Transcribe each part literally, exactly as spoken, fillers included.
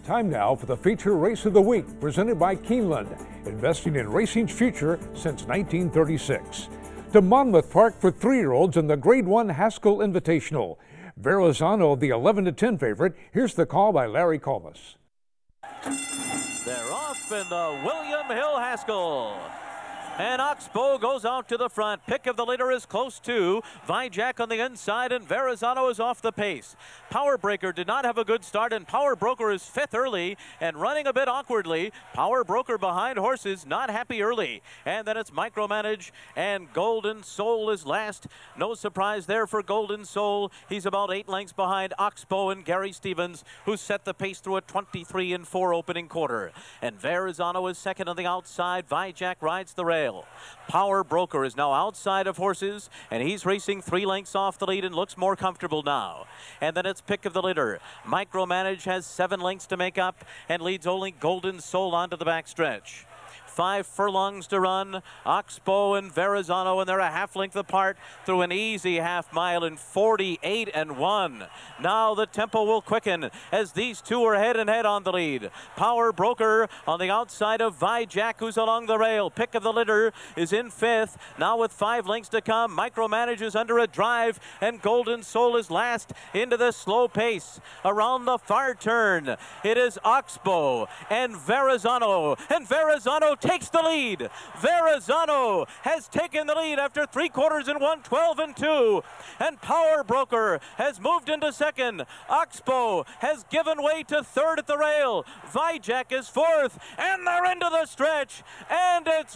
Time now for the feature race of the week, presented by Keeneland, investing in racing's future since nineteen thirty-six. To Monmouth Park for three-year-olds in the Grade one Haskell Invitational. Verrazano, the eleven to ten favorite. Here's the call by Larry Colmus. They're off in the William Hill Haskell. And Oxbow goes out to the front. Pick of the leader is close to Vijack on the inside, and Verrazano is off the pace. Power Breaker did not have a good start, and Power Broker is fifth early and running a bit awkwardly. Power Broker behind horses, not happy early. And then it's Micromanage, and Golden Soul is last. No surprise there for Golden Soul. He's about eight lengths behind Oxbow and Gary Stevens, who set the pace through a twenty-three and four opening quarter. And Verrazano is second on the outside. Vijack rides the rail. Power Broker is now outside of horses, and he's racing three lengths off the lead and looks more comfortable now. And then it's pick of the litter. Micromanage has seven lengths to make up and leads only Golden Soul onto the backstretch. Five furlongs to run. Oxbow and Verrazano, and they're a half length apart through an easy half mile in forty-eight and one. Now the tempo will quicken as these two are head and head on the lead. Power Broker on the outside of Vijack, who's along the rail. Pick of the litter is in fifth. Now with five lengths to come, Micromanage is under a drive, and Golden Soul is last into the slow pace. Around the far turn, it is Oxbow and Verrazano, and Verrazano takes the lead. Verrazano has taken the lead after three quarters in one, twelve and two. And Power Broker has moved into second. Oxbow has given way to third at the rail. Vijack is fourth, and they're into the stretch. And it's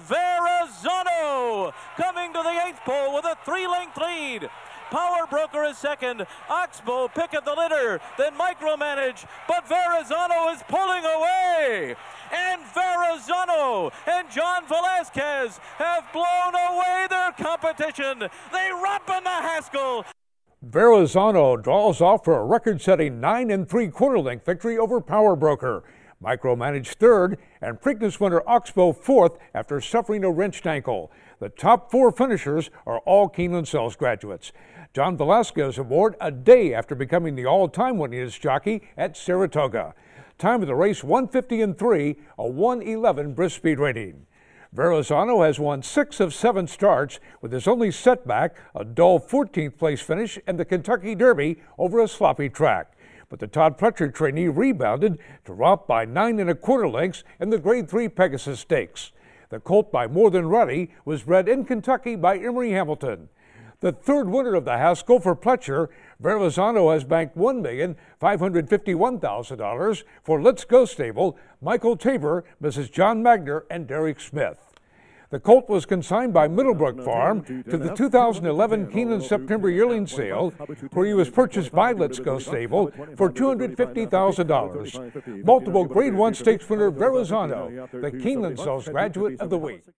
Verrazano coming to the eighth pole with a three-length lead. Power Broker is second. Oxbow, pick of the litter, then Micromanage, but Verrazano is pulling away. And Verrazano and John Velasquez have blown away their competition. They romp in the Haskell. Verrazano draws off for a record-setting nine and three-quarter length victory over Power Broker. Micromanage third, and Preakness winner Oxbow fourth after suffering a wrenched ankle. The top four finishers are all Keeneland Sells graduates. John Velasquez aboard a day after becoming the all-time winningest jockey at Saratoga. Time of the race one fifty and three, a one eleven brisk speed rating. Verrazano has won six of seven starts, with his only setback a dull fourteenth place finish in the Kentucky Derby over a sloppy track. But the Todd Pletcher trainee rebounded to romp by nine and a quarter lengths in the Grade three Pegasus Stakes. The colt by More Than Ruddy was bred in Kentucky by Emory Hamilton. The third winner of the Haskell for Pletcher, Verrazano has banked one million five hundred fifty-one thousand dollars for Let's Go Stable, Michael Tabor, Missus John Magner, and Derek Smith. The colt was consigned by Middlebrook Farm to the two thousand eleven Keeneland September yearling sale, where he was purchased by Let's Go Stable for two hundred fifty thousand dollars. Multiple Grade one Stakes winner Verrazano, the Keeneland Sells Graduate of the Week.